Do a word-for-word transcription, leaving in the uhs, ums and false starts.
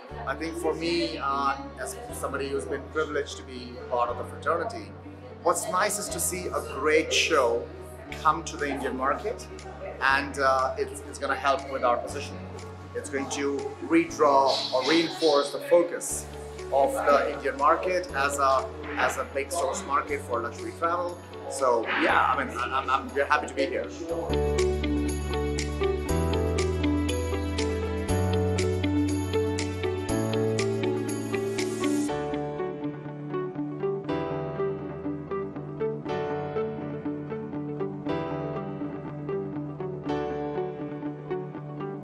I think for me, uh, as somebody who's been privileged to be part of the fraternity, what's nice is to see a great show come to the Indian market, and uh, it's, it's going to help with our positioning. It's going to redraw or reinforce the focus of the Indian market as a as a big source market for luxury travel. So yeah, I mean, I'm, I'm, we're happy to be here.